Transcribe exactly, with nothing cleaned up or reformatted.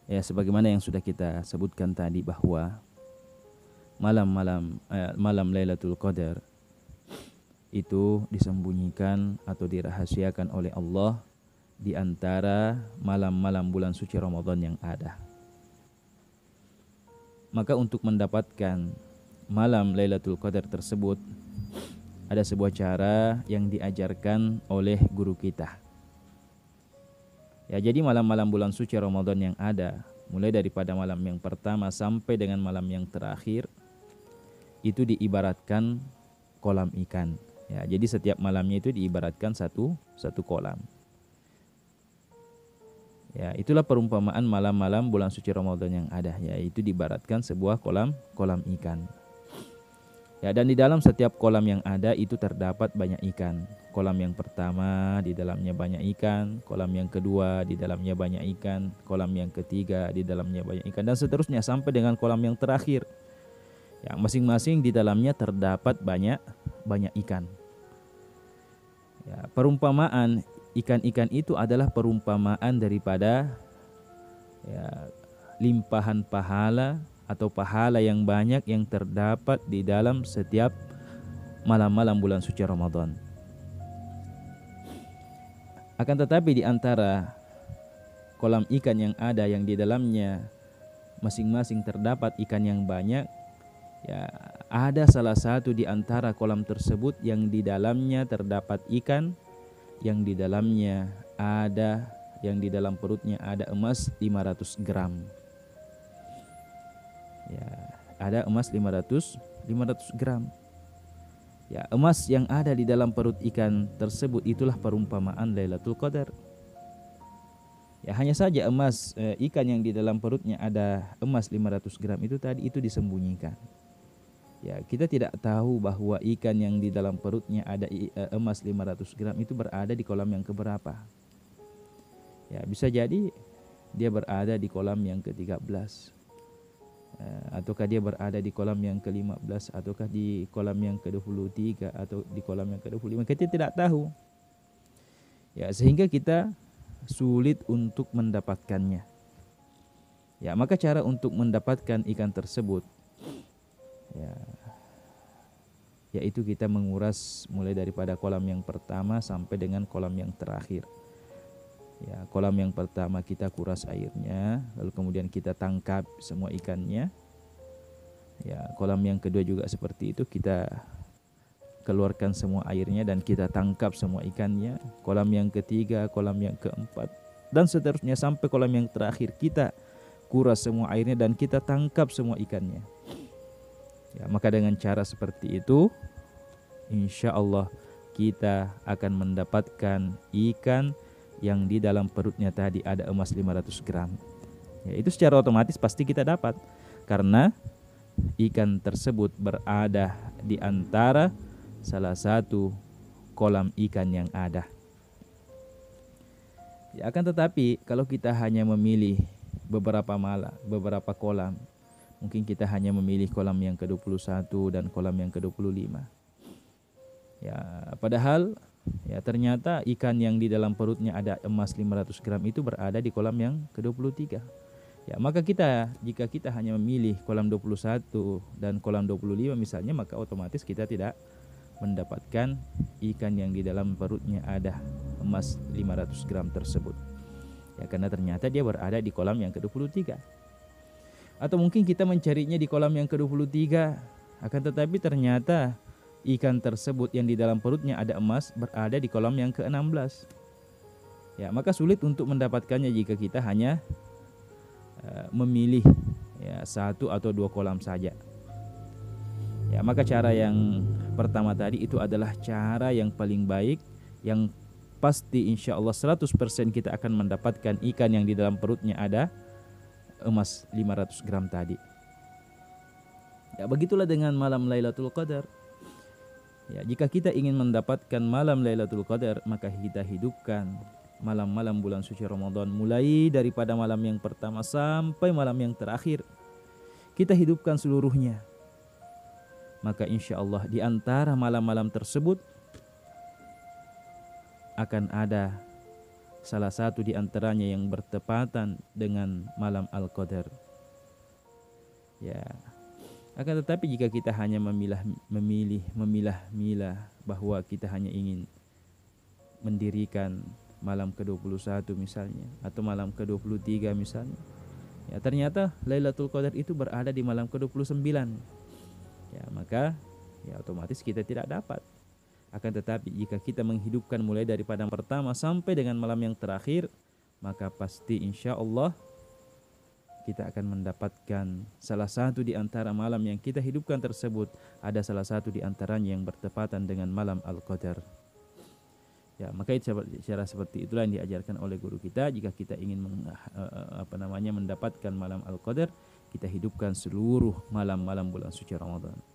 Ya, sebagaimana yang sudah kita sebutkan tadi bahwa malam-malam eh, malam Lailatul Qadar itu disembunyikan atau dirahasiakan oleh Allah di antara malam-malam bulan suci Ramadan yang ada. Maka untuk mendapatkan malam Lailatul Qadar tersebut ada sebuah cara yang diajarkan oleh guru kita. Ya, jadi malam-malam bulan suci Ramadan yang ada, mulai daripada malam yang pertama sampai dengan malam yang terakhir, itu diibaratkan kolam ikan. Ya, jadi setiap malamnya itu diibaratkan satu satu kolam. Ya, itulah perumpamaan malam-malam bulan suci Ramadan yang ada, yaitu diibaratkan sebuah kolam kolam ikan. Ya, dan di dalam setiap kolam yang ada itu terdapat banyak ikan. Kolam yang pertama di dalamnya banyak ikan, kolam yang kedua di dalamnya banyak ikan, kolam yang ketiga di dalamnya banyak ikan, dan seterusnya sampai dengan kolam yang terakhir. Yang masing-masing di dalamnya terdapat banyak banyak ikan. Ya, perumpamaan ikan-ikan itu adalah perumpamaan daripada ya, limpahan pahala atau pahala yang banyak yang terdapat di dalam setiap malam-malam bulan suci Ramadan. Akan tetapi di antara kolam ikan yang ada yang di dalamnya masing-masing terdapat ikan yang banyak, ya, ada salah satu di antara kolam tersebut yang di dalamnya terdapat ikan yang di dalamnya ada, yang di dalam perutnya ada emas lima ratus gram. Ya, ada emas lima ratus gram. Ya, emas yang ada di dalam perut ikan tersebut itulah perumpamaan Lailatul Qadar. Ya, hanya saja emas eh, ikan yang di dalam perutnya ada emas lima ratus gram itu tadi itu disembunyikan. Ya, kita tidak tahu bahwa ikan yang di dalam perutnya ada emas lima ratus gram itu berada di kolam yang keberapa. Ya, bisa jadi dia berada di kolam yang ke tiga belas. Ataukah dia berada di kolam yang ke lima belas, ataukah di kolam yang ke dua puluh tiga, atau di kolam yang ke dua puluh lima. Kita tidak tahu. Ya, sehingga kita sulit untuk mendapatkannya. Ya, maka cara untuk mendapatkan ikan tersebut, ya, yaitu kita menguras mulai daripada kolam yang pertama sampai dengan kolam yang terakhir. Ya, kolam yang pertama kita kuras airnya, lalu kemudian kita tangkap semua ikannya. Ya, kolam yang kedua juga seperti itu, kita keluarkan semua airnya dan kita tangkap semua ikannya. Kolam yang ketiga, kolam yang keempat, dan seterusnya sampai kolam yang terakhir kita kuras semua airnya dan kita tangkap semua ikannya. Ya, maka dengan cara seperti itu, insya Allah kita akan mendapatkan ikan yang di dalam perutnya tadi ada emas lima ratus gram. Ya, itu secara otomatis pasti kita dapat, karena ikan tersebut berada di antara salah satu kolam ikan yang ada. Ya, akan tetapi kalau kita hanya memilih beberapa malam, beberapa kolam, mungkin kita hanya memilih kolam yang ke dua puluh satu dan kolam yang ke dua puluh lima. Ya, padahal ya ternyata ikan yang di dalam perutnya ada emas lima ratus gram itu berada di kolam yang ke dua puluh tiga. Ya, maka kita jika kita hanya memilih kolam dua puluh satu dan kolam dua puluh lima misalnya, maka otomatis kita tidak mendapatkan ikan yang di dalam perutnya ada emas lima ratus gram tersebut. Ya, karena ternyata dia berada di kolam yang ke dua puluh tiga. Atau mungkin kita mencarinya di kolam yang ke dua puluh tiga, akan tetapi ternyata ikan tersebut yang di dalam perutnya ada emas berada di kolam yang ke enam belas. Ya, maka sulit untuk mendapatkannya jika kita hanya uh, memilih ya satu atau dua kolam saja. Ya, maka cara yang pertama tadi itu adalah cara yang paling baik, yang pasti insya Allah seratus persen kita akan mendapatkan ikan yang di dalam perutnya ada emas lima ratus gram tadi. Ya, begitulah dengan malam Lailatul Qadar. Ya, jika kita ingin mendapatkan malam Lailatul Qadar, maka kita hidupkan malam-malam bulan suci Ramadan mulai daripada malam yang pertama sampai malam yang terakhir. Kita hidupkan seluruhnya. Maka insya Allah di antara malam-malam tersebut akan ada salah satu di antaranya yang bertepatan dengan malam Al-Qadar. Ya. Akan tetapi jika kita hanya memilah memilih memilah-milah bahwa kita hanya ingin mendirikan malam ke dua puluh satu misalnya atau malam ke dua puluh tiga misalnya, ya ternyata Lailatul Qadar itu berada di malam ke dua puluh sembilan. Ya, maka ya otomatis kita tidak dapat. Akan tetapi jika kita menghidupkan mulai daripada malam pertama sampai dengan malam yang terakhir, maka pasti insya Allah kita akan mendapatkan salah satu di antara malam yang kita hidupkan tersebut, ada salah satu di antaranya yang bertepatan dengan malam Al-Qadar. Ya, maka cara seperti itulah yang diajarkan oleh guru kita. Jika kita ingin meng, uh, apa namanya mendapatkan malam Al-Qadar, kita hidupkan seluruh malam-malam bulan suci Ramadan.